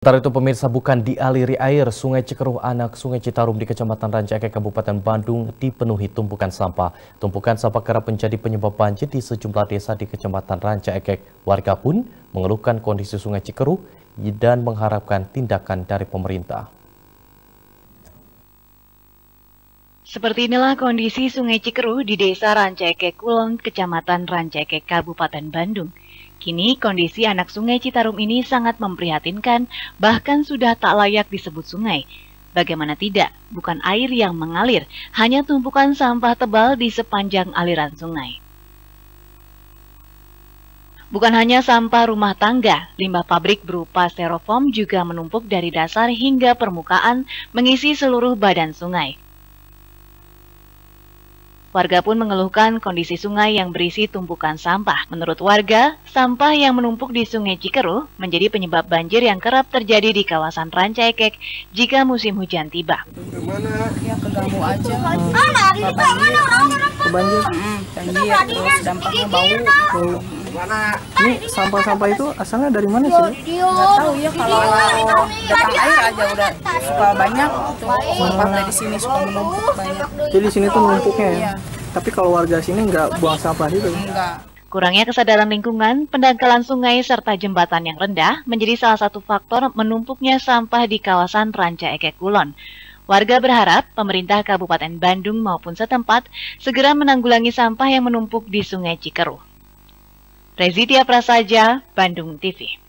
Sementara itu pemirsa, bukan dialiri air, Sungai Cikeruh anak Sungai Citarum di Kecamatan Rancaekek, Kabupaten Bandung dipenuhi tumpukan sampah. Tumpukan sampah kerap menjadi penyebab banjir di sejumlah desa di Kecamatan Rancaekek. Warga pun mengeluhkan kondisi Sungai Cikeruh dan mengharapkan tindakan dari pemerintah. Seperti inilah kondisi Sungai Cikeruh di Desa Rancaekek Kulon, Kecamatan Rancaekek, Kabupaten Bandung. Kini kondisi anak Sungai Citarum ini sangat memprihatinkan, bahkan sudah tak layak disebut sungai. Bagaimana tidak, bukan air yang mengalir, hanya tumpukan sampah tebal di sepanjang aliran sungai. Bukan hanya sampah rumah tangga, limbah pabrik berupa styrofoam juga menumpuk dari dasar hingga permukaan mengisi seluruh badan sungai. Warga pun mengeluhkan kondisi sungai yang berisi tumpukan sampah. Menurut warga, sampah yang menumpuk di Sungai Cikeruh menjadi penyebab banjir yang kerap terjadi di kawasan Rancaekek jika musim hujan tiba. Kemana? Ya keganggu aja. Banjir. Banjir, terus dampaknya bau. Ini sampah-sampah itu asalnya dari mana sih? Nggak tahu ya, kalau datang air aja udah suka banyak. Sampah dari sini suka menumpuk banyak. Jadi di sini tuh numpuknya ya? Iya. Tapi kalau warga sini nggak buang sampah itu? Enggak. Kurangnya kesadaran lingkungan, pendangkalan sungai, serta jembatan yang rendah menjadi salah satu faktor menumpuknya sampah di kawasan Rancaekek Kulon. Warga berharap pemerintah Kabupaten Bandung maupun setempat segera menanggulangi sampah yang menumpuk di Sungai Cikeruh. Rezitia Prasaja, Bandung TV.